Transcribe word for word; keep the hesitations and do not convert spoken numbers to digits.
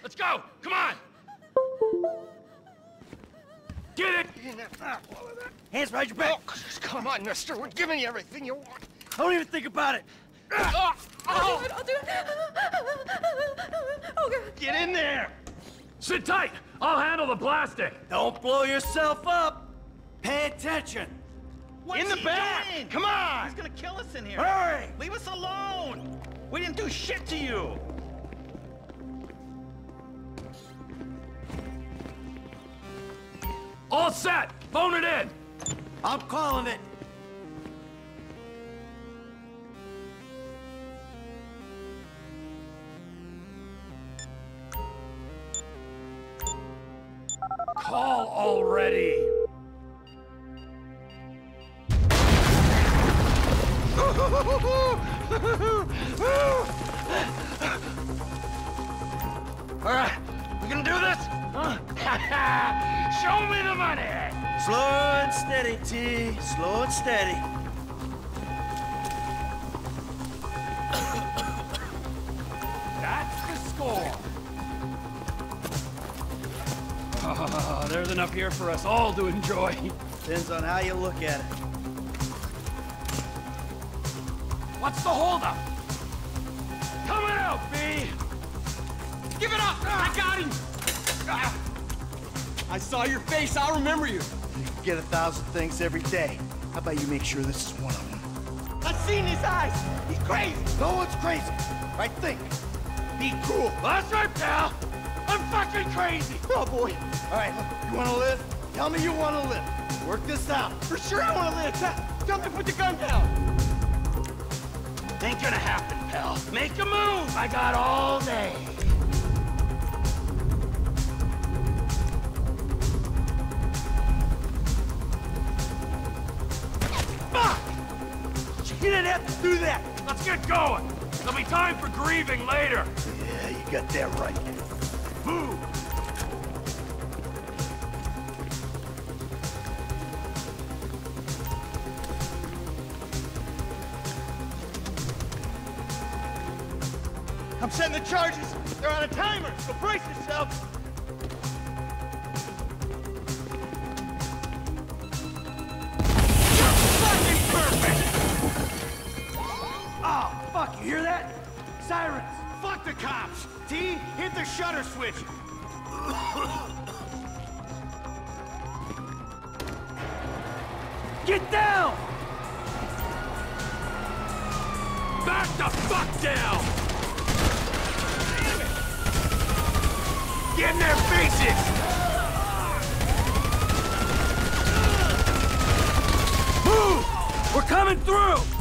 Let's go! Come on! Get it! Hands behind your back! Oh, come on, mister. We're giving you everything you want. Don't even think about it! Oh, I'll oh. do it, I'll do it. Oh, God. Get in there! Sit tight! I'll handle the blasting! Don't blow yourself up! Pay attention! What's In the he back! doing? Come on! He's gonna kill us in here. Hurry! Leave us alone. We didn't do shit to you. All set! Phone it in! I'm calling it! Call already! All right, we gonna do this? Huh? Show me the money! Slow and steady, T. Slow and steady. That's the score! Oh, there's enough here for us all to enjoy. Depends on how you look at it. What's the holdup? Coming out, B! Give it up! I got him! I saw your face. I'll remember you. You get a thousand things every day. How about you make sure this is one of them? I've seen his eyes. He's crazy. No one's crazy. Right think. Be cool. That's right, pal! I'm fucking crazy! Oh, boy. All right, look, you want to live? Tell me you want to live. Work this out. For sure I want to live. Tell me to put the gun down. Ain't gonna happen, pal. Make a move! I got all day. Fuck! You didn't have to do that. Let's get going! There'll be time for grieving later! Yeah, you got that right. Move! I'm setting the charges. They're on a timer, so brace yourself. Fucking perfect! Oh, fuck, you hear that? Sirens. Fuck the cops. T, hit the shutter switch. Get down! Back the fuck down! Get in their faces! Move! We're coming through!